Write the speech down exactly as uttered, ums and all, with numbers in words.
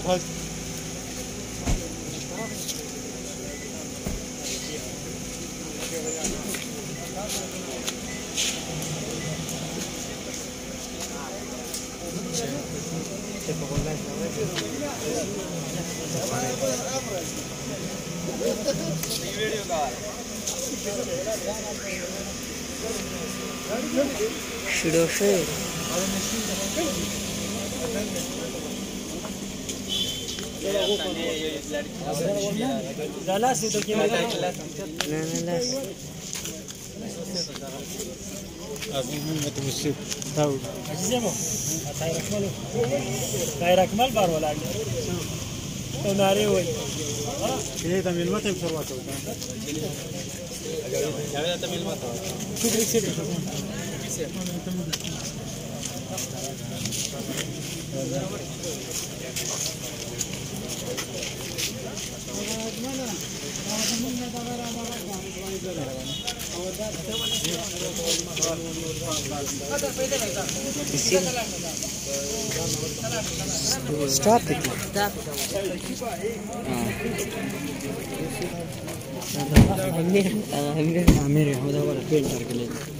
Should say لا سيدو كيما لا لا لا أبي من متوسط تاول أجزمه تاير أكمله تاير أكمل بار ولا تو ناري وي كذا تميل ما تمسر واتو كذا تميل ما تو شو بيصير Stop it. Stop. Amir, Amir, Amir, هذا هو البينتر كله.